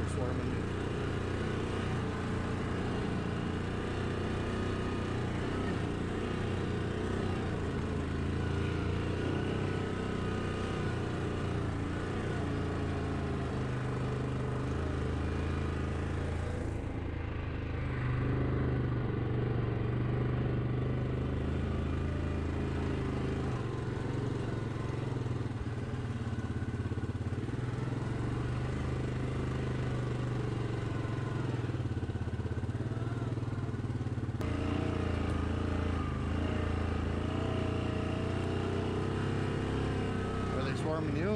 they're swarming me. Swarming you?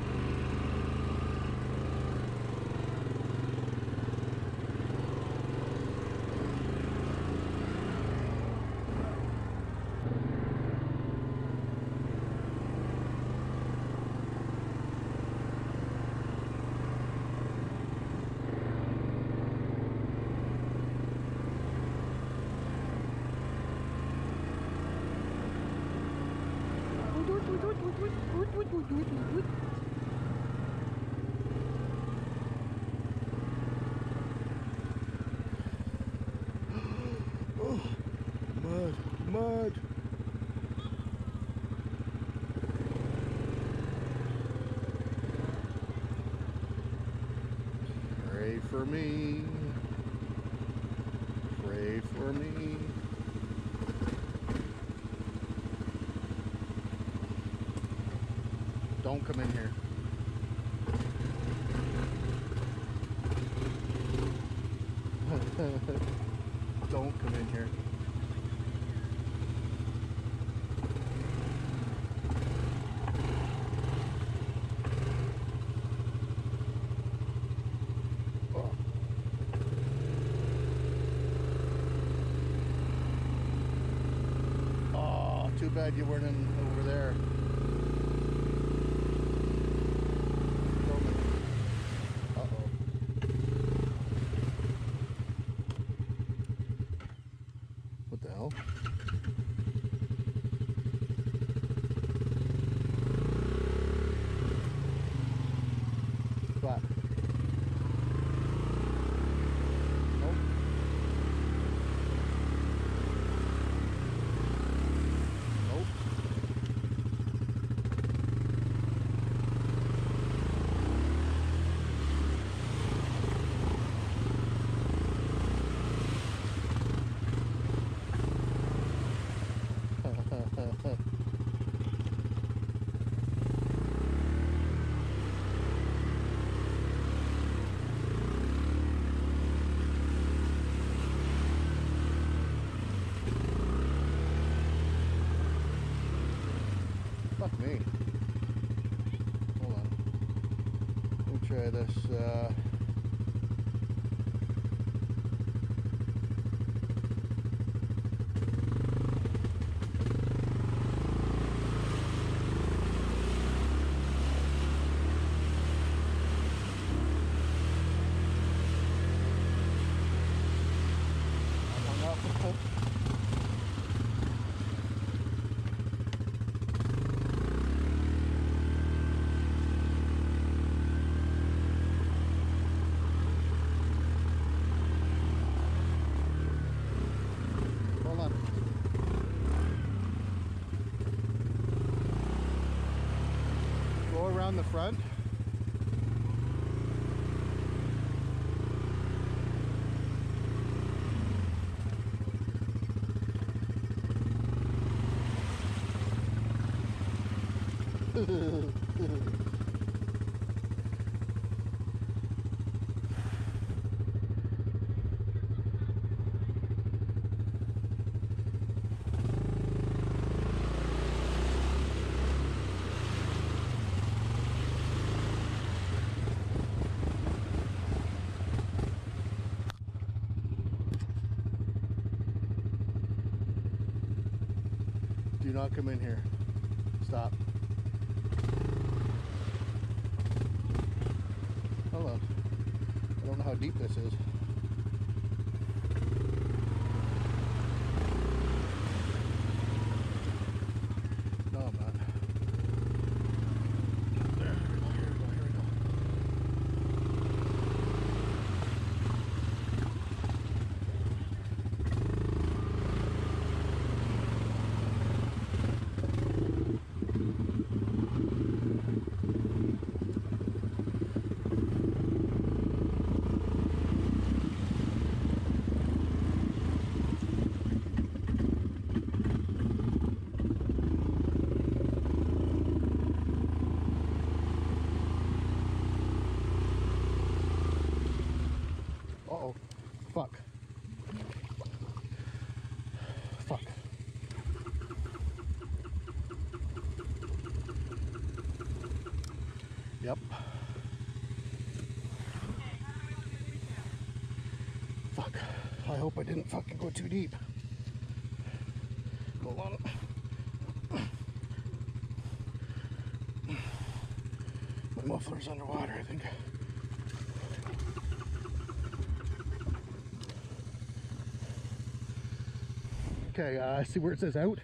Mud. Pray for me. Pray for me. Don't come in here. Don't come in here. Too bad you weren't in over there. Uh-oh. What the hell? What? Fuck me. Hold on. Let me try this. Around the front. Do not come in here. Stop. Hold on. I don't know how deep this is. No, I'm not. There we go, here we go, here we go. Yep. Fuck. I hope I didn't fucking go too deep. Hold on. My muffler's underwater, I think. Okay, see where it says out?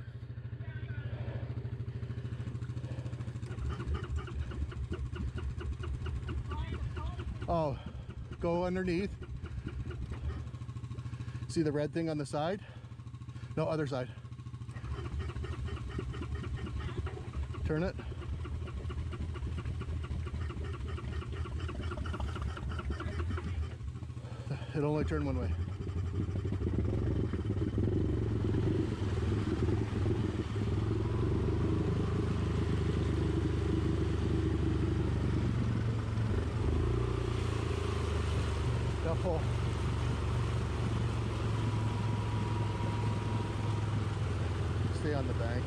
Oh, go underneath. See the red thing on the side? No, other side. Turn it. It'll only turn one way. Full. Stay on the bank.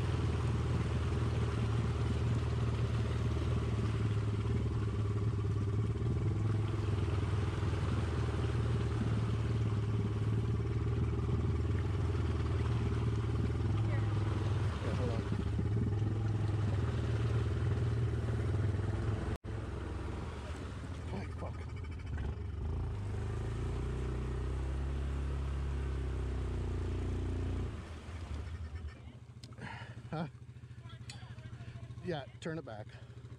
Yeah, hold on. Oh, fuck. Huh? Yeah, turn it back.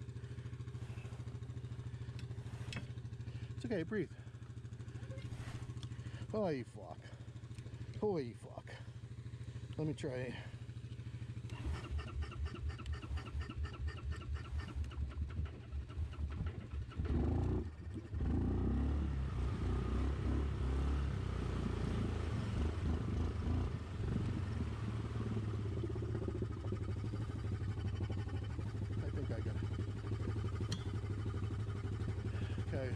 It's okay, breathe. Holy fuck. Holy fuck. Let me try. Okay,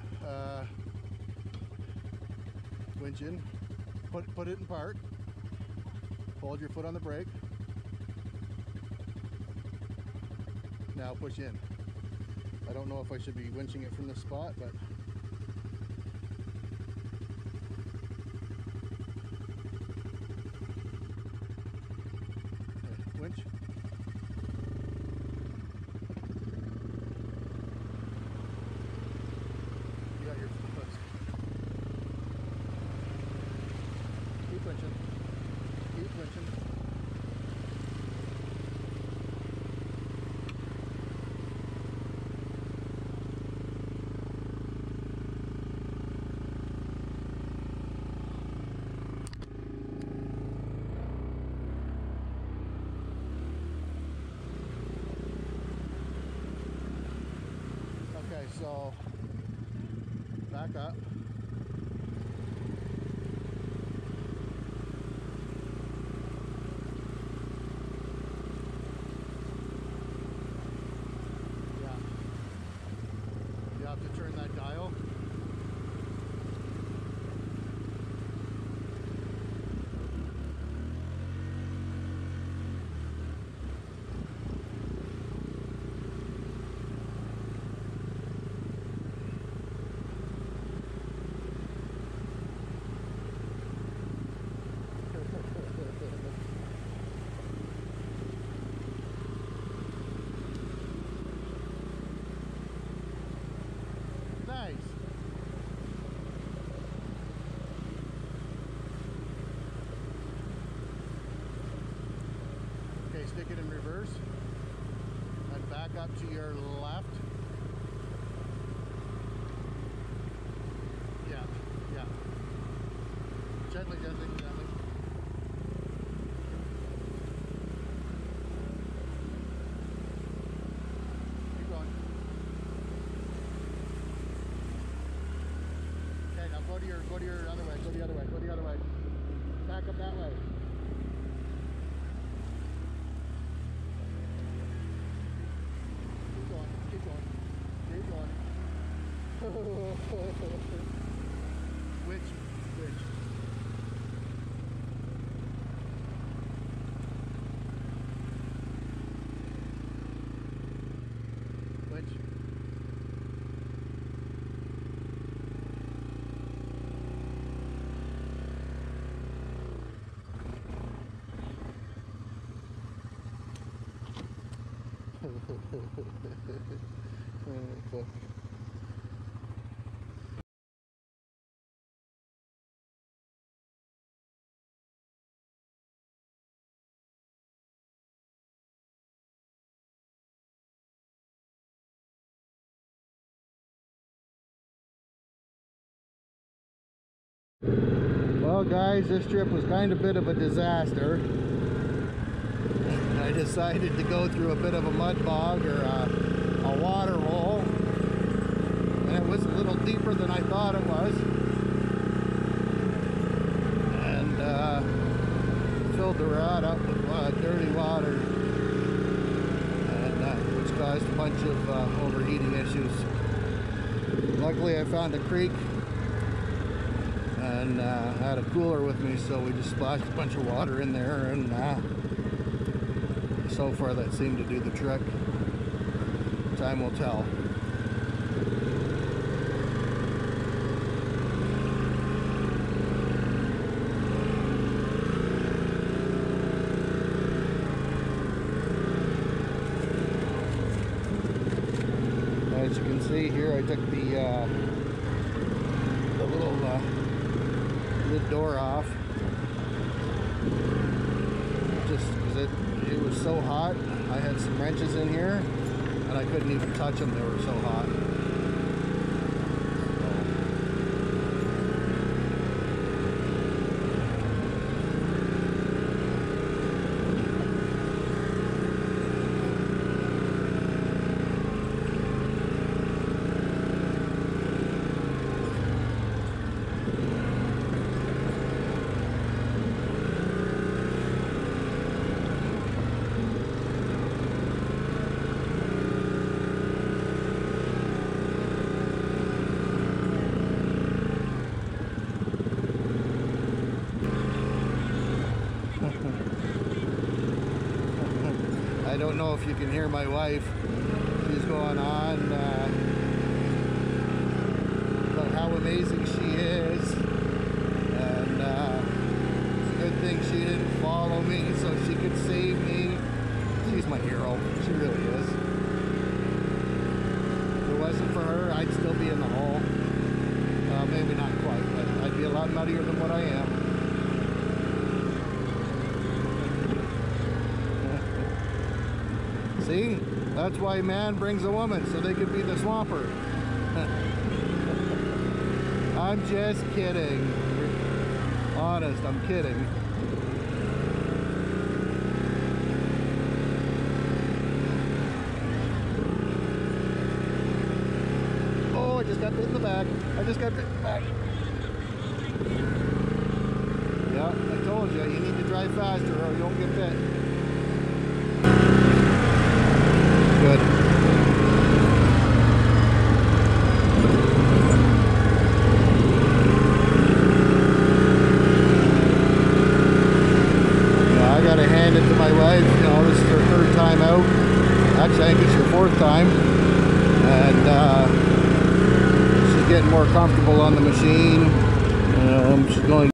winch in, put it in park, hold your foot on the brake, now push in. I don't know if I should be winching it from this spot, but okay, winch. You got your foot. Keep winching. Keep winching. Okay, so back up. Yeah. You have to turn that dial. Nice. Okay, stick it in reverse and back up to your left. Yeah, yeah. Gently, gently, gently. Keep going. Okay, now go to your other way, go the other way, go the other way. Back up that way. Keep going, keep going, keep going. Which? Which? Well guys, this trip was kind of a bit of a disaster. I decided to go through a bit of a mud bog, or a water hole, and it was a little deeper than I thought it was, and filled the rod up with dirty water, and which caused a bunch of overheating issues. Luckily I found a creek and had a cooler with me, so we just splashed a bunch of water in there, and so far that seemed to do the trick. Time will tell. As you can see here, I took the little lid door off, just because it was so hot. I had some wrenches in here and I couldn't even touch them, they were so hot. I don't know if you can hear my wife. She's going on about how amazing she is, and it's a good thing she didn't follow me so she could save me. She's my hero. She really is. If it wasn't for her, I'd still be in the hole. Maybe not quite, but I'd be a lot muddier than what I am. See? That's why man brings a woman, so they could be the swamper. I'm just kidding. Honest, I'm kidding. Oh, I just got bit in the back. I just got bit in the back. Yeah, I told you, you need to drive faster or you won't get bit. Good. Yeah, I gotta hand it to my wife. You know, this is her third time out. Actually, I think it's her fourth time, and she's getting more comfortable on the machine. She's going.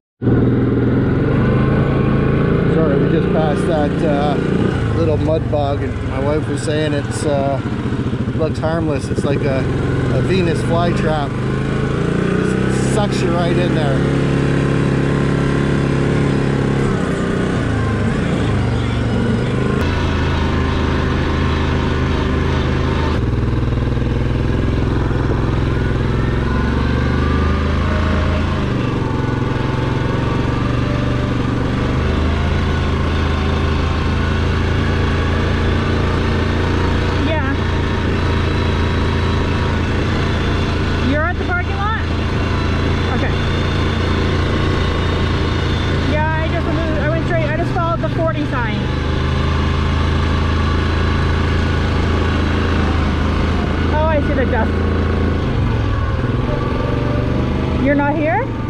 Sorry, we just passed that little mud bog, and my wife was saying it looks harmless. It's like a Venus flytrap. It sucks you right in there. You're not here?